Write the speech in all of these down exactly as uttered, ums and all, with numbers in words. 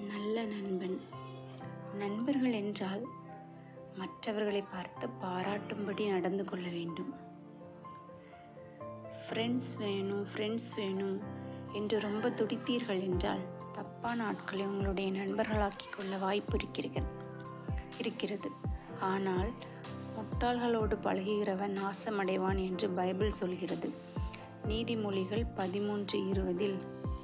நல்ல நண்பன். நண்பர்கள் என்றால் மற்றவர்களை பார்த்து பாராட்டும்படி நடந்து கொள்ள வேண்டும். ஃப்ரெண்ட்ஸ் வேணும் ஃப்ரெண்ட்ஸ் வேணும் என்று ரொம்ப துடித்தீர்கள் என்றால் தப்பான ஆட்களை உங்களுடைய நண்பர்களாக்கி கொள்ள வாய்ப்பு இருக்கிறது இருக்கிறது ஆனால் முட்டாள்களோடு பழகுகிறவன் நாசமடைவான் என்று பைபிள் சொல்கிறது. நீதிமொழிகள் பதிமூன்று இருபதில்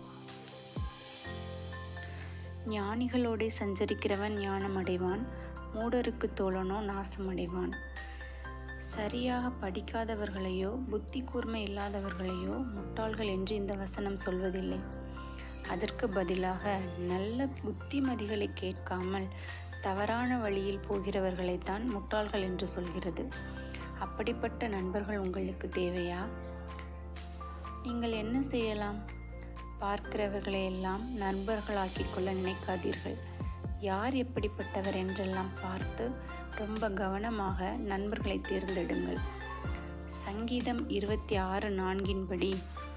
ஞானிகளோடே சஞ்சரிக்கிறவன் ஞானம் அடைவான், மூடருக்கு தோழனோ நாசமடைவான். சரியாக படிக்காதவர்களையோ புத்தி கூர்மை இல்லாதவர்களையோ முட்டாள்கள் என்று இந்த வசனம் சொல்வதில்லை. அதற்கு பதிலாக நல்ல புத்திமதிகளை கேட்காமல் தவறான வழியில் போகிறவர்களைத்தான் முட்டாள்கள் என்று சொல்கிறது. அப்படிப்பட்ட நண்பர்கள் உங்களுக்கு தேவையா? நீங்கள் என்ன செய்யலாம்? பார்க்கிறவர்களை எல்லாம் நண்பர்களாக்கிக் கொள்ள நினைக்காதீர்கள். யார் எப்படிப்பட்டவர் என்றெல்லாம் பார்த்து ரொம்ப கவனமாக நண்பர்களை தேர்ந்தெடுங்கள். சங்கீதம் இருபத்தி ஆறு நான்கின்படி,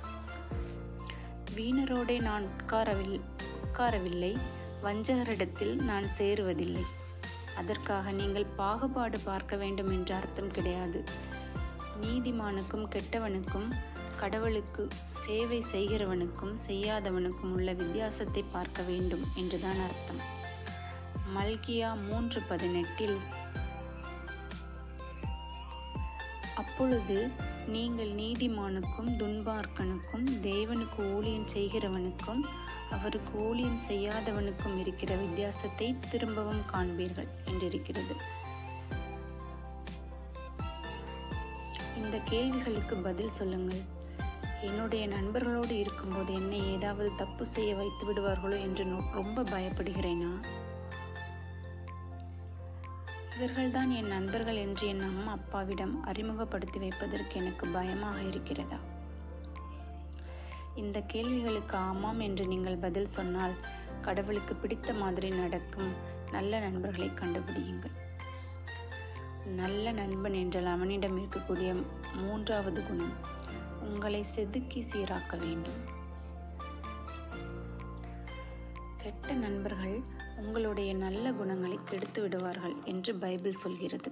வீணரோடே நான் உட்காரவில் உட்காரவில்லை வஞ்சகரிடத்தில் நான் சேருவதில்லை. அதற்காக நீங்கள் பாகுபாடு பார்க்க வேண்டும் என்ற அர்த்தம் கிடையாது. நீதிமானுக்கும் கெட்டவனுக்கும், கடவுளுக்கு சேவை செய்கிறவனுக்கும் செய்யாதவனுக்கும் உள்ள வித்தியாசத்தை பார்க்க வேண்டும் என்றுதான் அர்த்தம். மல்கியா மூன்று பதினெட்டில், அப்பொழுது நீங்கள் நீதிமானுக்கும் துன்மார்க்கனுக்கும் தேவனுக்கு ஊழியம் செய்கிறவனுக்கும் அவருக்கு ஊழியம் செய்யாதவனுக்கும் இருக்கிற வித்தியாசத்தை திரும்பவும் காண்பீர்கள் என்றிருக்கிறது. இந்த கேள்விகளுக்கு பதில் சொல்லுங்கள். என்னுடைய நண்பர்களோடு இருக்கும்போது என்னை ஏதாவது தப்பு செய்ய வைத்து விடுவார்களோ என்று ரொம்ப பயப்படுகிறேனா? இவர்கள்தான் என் நண்பர்கள் என்று என் அம்மா அப்பாவிடம் அறிமுகப்படுத்தி வைப்பதற்கு எனக்கு பயமாக இருக்கிறதா? இந்த கேள்விகளுக்கு ஆமாம் என்று நீங்கள் பதில் சொன்னால் கடவுளுக்கு பிடித்த மாதிரி நடக்கும் நல்ல நண்பர்களை கண்டுபிடியுங்கள். நல்ல நண்பன் என்றால் அவனிடம் இருக்கக்கூடிய மூன்றாவது குணம், உங்களை செதுக்கி சீராக்க வேண்டும். கெட்ட நண்பர்கள் உங்களுடைய நல்ல குணங்களை கெடுத்து விடுவார்கள் என்று பைபிள் சொல்கிறது.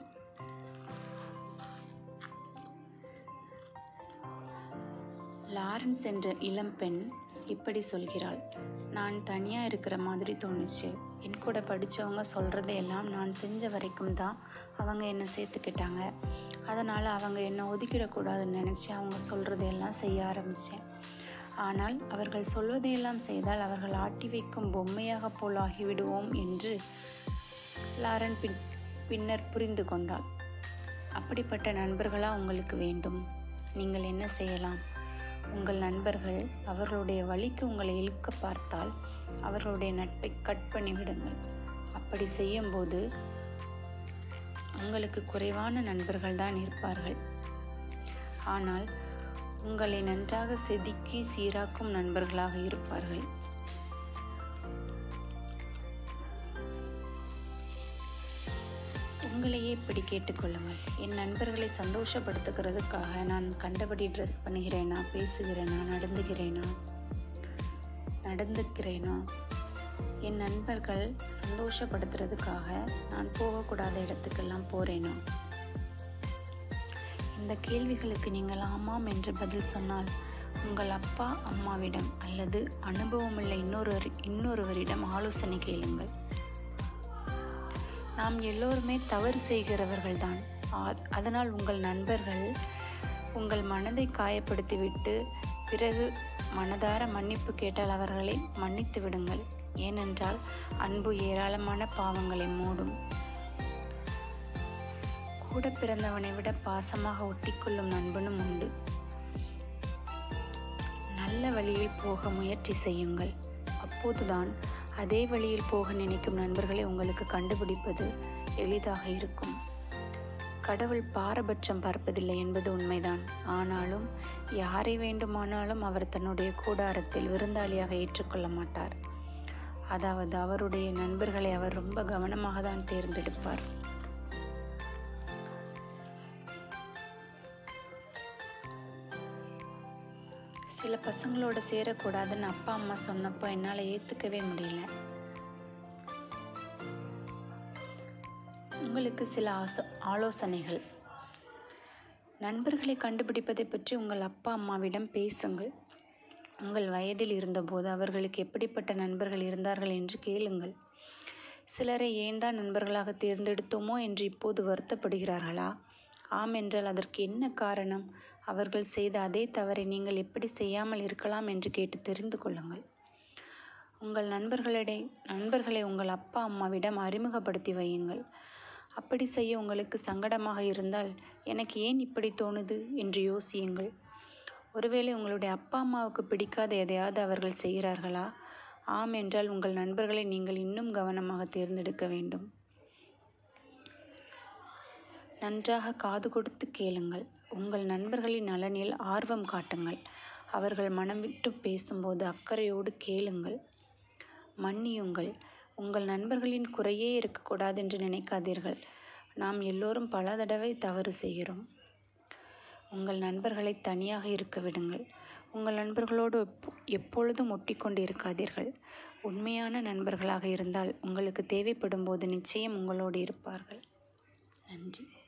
லாரன்ஸ் என்ற இளம்பெண் இப்படி சொல்கிறாள், நான் தனியாக இருக்கிற மாதிரி தோணுச்சு. என் கூட படித்தவங்க சொல்கிறதையெல்லாம் நான் செஞ்ச வரைக்கும் தான் அவங்க என்னை சேர்த்துக்கிட்டாங்க. அதனால் அவங்க என்னை ஒதுக்கிடக்கூடாதுன்னு நினச்சி அவங்க சொல்கிறதையெல்லாம் செய்ய ஆரம்பித்தேன். ஆனால் அவர்கள் சொல்வதையெல்லாம் செய்தால் அவர்கள் ஆட்டி வைக்கும் பொம்மையாக போல் ஆகிவிடுவோம் என்று லாரன் பின் பின்னர் புரிந்து கொண்டாள். அப்படிப்பட்ட நண்பர்களா உங்களுக்கு வேண்டும்? நீங்கள் என்ன செய்யலாம்? உங்கள் நண்பர்கள் அவர்களுடைய வழிக்கு உங்களை இழுக்க பார்த்தால் அவர்களுடைய நட்பை கட் பண்ணிவிடுங்கள். அப்படி செய்யும்போது உங்களுக்கு குறைவான நண்பர்கள் தான் இருப்பார்கள். ஆனால் உங்களை நன்றாக செதுக்கி சீராக்கும் நண்பர்களாக இருப்பார்கள். உங்களையே இப்படி கேட்டுக்கொள்ளுங்கள். என் நண்பர்களை சந்தோஷப்படுத்துகிறதுக்காக நான் கண்டபடி ட்ரெஸ் பண்ணுகிறேனா, பேசுகிறேனா, நடந்துகிறேனா நடந்துக்கிறேனா என் நண்பர்கள் சந்தோஷப்படுத்துறதுக்காக நான் போகக்கூடாத இடத்துக்கெல்லாம் போறேனா? இந்த கேள்விகளுக்கு நீங்கள் ஆமாம் என்று பதில் சொன்னால் உங்கள் அப்பா அம்மாவிடம் அல்லது அனுபவமுள்ள இன்னொரு இன்னொருவரிடம் ஆலோசனை கேளுங்கள். நாம் எல்லோருமே தவறு செய்கிறவர்கள்தான். அதனால் உங்கள் நண்பர்கள் உங்கள் மனதை காயப்படுத்திவிட்டு பிறகு மனதார மன்னிப்பு கேட்டால் அவர்களை மன்னித்து விடுங்கள். ஏனென்றால் அன்பு ஏராளமான பாவங்களை மூடும். கூட பிறந்தவனை விட பாசமாக ஒட்டிக்கொள்ளும் நண்பனும் உண்டு. நல்ல வழியில் போக முயற்சி செய்யுங்கள். அப்போதுதான் அதே வழியில் போக நினைக்கும் நண்பர்களை உங்களுக்கு கண்டுபிடிப்பது எளிதாக இருக்கும். கடவுள் பாரபட்சம் பார்ப்பதில்லை என்பது உண்மைதான். ஆனாலும் யாரை வேண்டுமானாலும் அவர் தன்னுடைய கூடாரத்தில் விருந்தாளியாக ஏற்றுக்கொள்ள மாட்டார். அதாவது அவருடைய நண்பர்களை அவர் ரொம்ப கவனமாக தான் தேர்ந்தெடுப்பார். சில பசங்களோட சேரக்கூடாதுன்னு அப்பா அம்மா சொன்னப்போ என்னால் ஏற்றுக்கவே முடியல. உங்களுக்கு சில ஆசோ ஆலோசனைகள். நண்பர்களை கண்டுபிடிப்பதை பற்றி உங்கள் அப்பா அம்மாவிடம் பேசுங்கள். உங்கள் வயதில் இருந்தபோது அவர்களுக்கு எப்படிப்பட்ட நண்பர்கள் இருந்தார்கள் என்று கேளுங்கள். சிலரை ஏன் தான் நண்பர்களாக தேர்ந்தெடுத்தோமோ என்று இப்போது வருத்தப்படுகிறார்களா? ஆம் என்றால் அதற்கு என்ன காரணம்? அவர்கள் செய்த அதே தவறை நீங்கள் எப்படி செய்யாமல் இருக்கலாம் என்று கேட்டு தெரிந்து கொள்ளுங்கள். உங்கள் நண்பர்களிடை நண்பர்களை உங்கள் அப்பா அம்மாவிடம் அறிமுகப்படுத்தி வையுங்கள். அப்படி செய்ய உங்களுக்கு சங்கடமாக இருந்தால், எனக்கு ஏன் இப்படி தோணுது என்று யோசியுங்கள். ஒருவேளை உங்களுடைய அப்பா அம்மாவுக்கு பிடிக்காத எதையாவது அவர்கள் செய்கிறார்களா? ஆம் என்றால் உங்கள் நண்பர்களை நீங்கள் இன்னும் கவனமாக தேர்ந்தெடுக்க வேண்டும். நன்றாக காது கொடுத்து கேளுங்கள். உங்கள் நண்பர்களின் நலனில் ஆர்வம் காட்டுங்கள். அவர்கள் மனம் விட்டு பேசும்போது அக்கறையோடு கேளுங்கள். மன்னியுங்கள். உங்கள் நண்பர்களின் குறையே இருக்கக்கூடாது என்று நினைக்காதீர்கள். நாம் எல்லோரும் பல தடவை தவறு செய்கிறோம். உங்கள் நண்பர்களை தனியாக இருக்க விடுங்கள். உங்கள் நண்பர்களோடு எப்பொழுதும் ஒட்டிக்கொண்டு இருக்காதீர்கள். உண்மையான நண்பர்களாக இருந்தால் உங்களுக்கு தேவைப்படும் போது நிச்சயம் உங்களோடு இருப்பார்கள். நன்றி.